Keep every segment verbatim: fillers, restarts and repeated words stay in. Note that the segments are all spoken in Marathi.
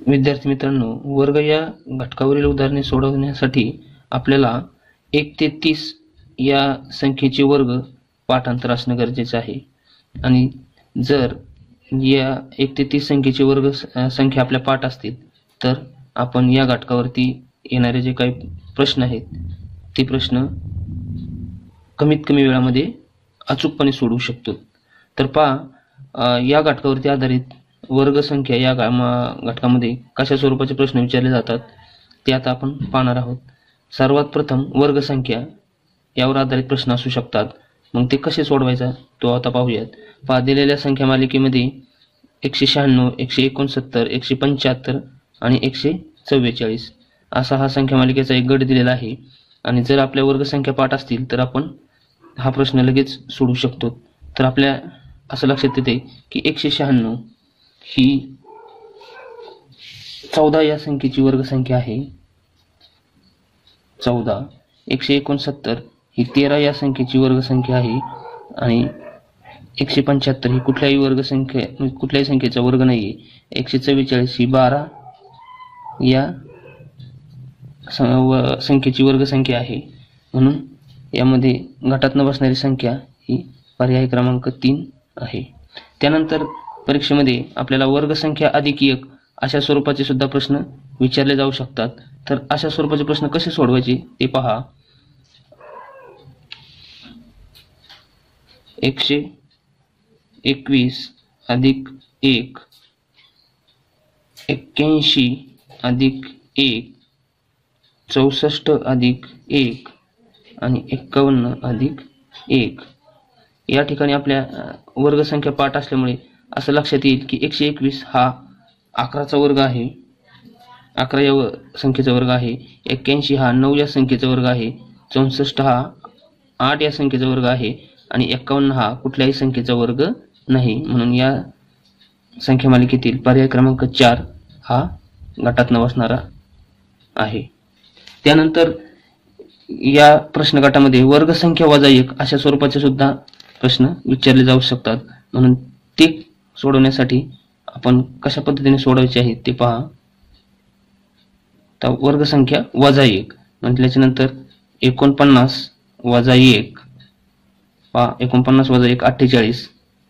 विद्यार्थी मित्रांनो, वर्ग या घटकावरील उदाहरणे सोडवण्यासाठी आपल्याला एक ते तीस या संख्येचे वर्ग पाठांतर असणे गरजेचे आहे। आणि जर या एक ते तीस संख्येचे वर्ग संख्या आपल्या पाठ असतील तर आपण या घटकावरती येणारे जे काही प्रश्न आहेत ते प्रश्न कमीत कमी वेळामध्ये अचूकपणे सोडवू शकतो। तर पहा, या घटकावरती आधारित वर्ग संख्या या घटकामध्ये कशा स्वरूपाचे प्रश्न विचारले जातात ते आता आपण पाहणार आहोत। सर्वात प्रथम वर्ग संख्या यावर आधारित प्रश्न असू शकतात, मग ते कसे सोडवायचा तो आता पाहूयात। पहा, दिलेल्या संख्या मालिकेमध्ये एकशे शहाण्णव, एकशे एकोणसत्तर, एकशे पंच्याहत्तर आणि एकशे चव्वेचाळीस असा हा संख्या मालिकेचा एक गट दिलेला आहे। आणि जर आपल्या वर्ग संख्या पाठ असतील तर आपण हा प्रश्न लगेच सोडवू शकतो। तर आपल्या असं लक्षात येते की एकशे शहाण्णव ही चौदा या संख्येची वर्ग संख्या आहे, चौदा। एकशे एकोणसत्तर ही तेरा या संख्येची वर्ग संख्या आहे आणि एकशे पंच्याहत्तर ही कुठल्याही वर्ग संख्या कुठल्याही संख्येचा वर्ग नाहीये। एकशे चव्वेचाळीस ही बारा या संख्येची वर्ग संख्या आहे, म्हणून यामध्ये घटात न बसणारी संख्या ही पर्याय क्रमांक तीन आहे। त्यानंतर परीक्षेमध्ये आपल्याला वर्ग संख्या अधिक एक अशा स्वरूपाचे सुद्धा प्रश्न विचारले जाऊ शकतात। तर अशा स्वरूपाचे प्रश्न कसे सोडवायचे ते पहा। एकशे एकवीस अधिक एक, एक्क्याऐंशी अधिक एक, चौसष्ट अधिक एक आणि एक्कावन्न अधिक एक। या ठिकाणी आपल्या वर्ग संख्या पाठ असल्यामुळे असं लक्षात येईल की एकशे एकवीस हा अकराचा वर्ग आहे, अकरा या संख्येचा वर्ग आहे। एक्क्याऐंशी हा नऊ या संख्येचा वर्ग आहे, चौसष्ट हा आठ या संख्येचा वर्ग आहे आणि एक्कावन्न हा कुठल्याही संख्येचा वर्ग नाही, म्हणून या संख्या मालिकेतील पर्याय क्रमांक चार हा गटात न बसणारा आहे। त्यानंतर या प्रश्न गटामध्ये वर्ग संख्या वजा एक अशा स्वरूपाचे सुद्धा प्रश्न विचारले जाऊ शकतात, म्हणून ते सोडवण्यासाठी आपण कशा पद्धतीने सोडवायचे आहे ते पहा। तर वर्ग संख्या वजा एक म्हटल्याच्या नंतर एकोणपन्नास वजा एक, पहा एकोणपन्नास वजा एक अठ्ठेचाळीस,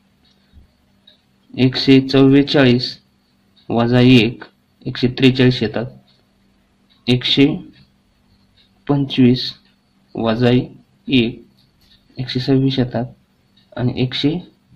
एकशे चव्वेचाळीस वजा एक एकशे त्रेचाळीस येतात, एकशे पंचवीस वजा एक एकशे सव्वीस येतात आणि एकशे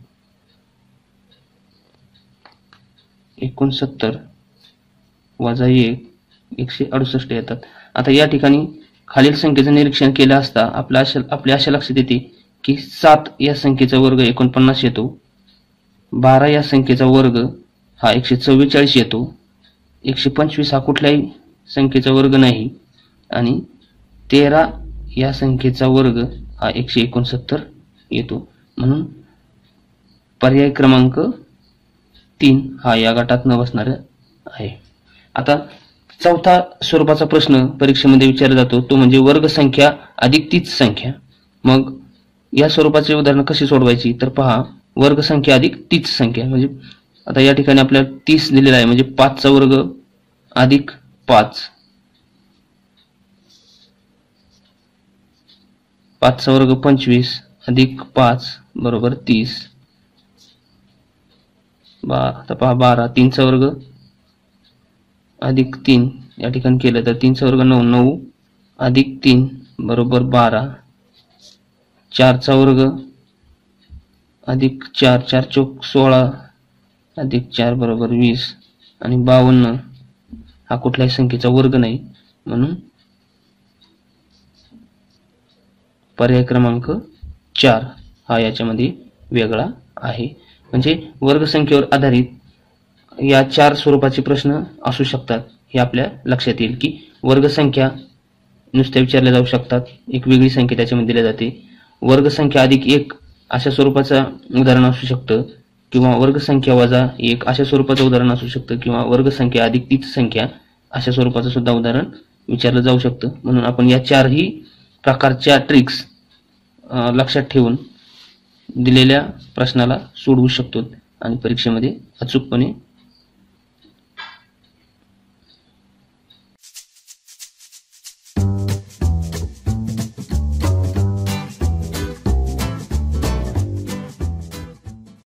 एकोणसत्तर वजा एक एकशे अडुसष्ट येतात। आता या ठिकाणी खालील संख्येचं निरीक्षण केलं असता आपल्या अशा आपल्या अशा लक्षात येते की सात या संख्येचा वर्ग एकोणपन्नास येतो, बारा या संख्येचा वर्ग हा एकशे चव्वेचाळीस येतो, एकशे पंचवीस हा कुठल्याही संख्येचा वर्ग नाही आणि तेरा या संख्येचा वर्ग हा एकशे एकोणसत्तर येतो, म्हणून पर्याय क्रमांक तीन हा या गटात न बसणारा आहे। आता चौथा स्वरूपाचा प्रश्न परीक्षेमध्ये विचारला जातो तो म्हणजे वर्ग संख्या अधिक तीच संख्या। मग या स्वरूपाचे उदाहरण कशी सोडवायची तर पहा, वर्ग संख्या अधिक तीच संख्या म्हणजे आता या ठिकाणी आपल्याला तीस दिलेला आहे, म्हणजे पाचचा वर्ग अधिक पाच, पाचचा वर्ग पंचवीस अधिक पाच बरोबर तीस। बा आता पहा बारा, तीनचा वर्ग अधिक तीन या ठिकाणी केलं तर तीनचा वर्ग नऊ, नऊ अधिक तीन बरोबर बारा, चारचा वर्ग अधिक चार, चार चौक सोळा अधिक चार बरोबर वीस आणि बावन्न हा कुठल्याही संख्येचा वर्ग नाही, म्हणून पर्याय क्रमांक चार हा याच्यामध्ये वेगळा आहे। म्हणजे वर्ग संख्येवर आधारित या चार स्वरूपाचे प्रश्न असू शकतात हे आपल्या लक्षात येईल की वर्ग संख्या नुसत्या विचारल्या जाऊ शकतात, एक वेगळी संख्या त्याच्यामध्ये दिली जाते, वर्ग संख्या अधिक एक अशा स्वरूपाचा उदाहरण असू शकतं किंवा वर्ग संख्या वजा एक अशा स्वरूपाचं उदाहरण असू शकतं किंवा वर्ग संख्या अधिक तीच संख्या अशा स्वरूपाचं सुद्धा उदाहरण विचारलं जाऊ शकतं। म्हणून आपण या चारही प्रकारच्या ट्रिक्स लक्षात ठेवून दिलेल्या प्रश्नाला सोडवू शकतो आणि परीक्षेमध्ये अचूकपणे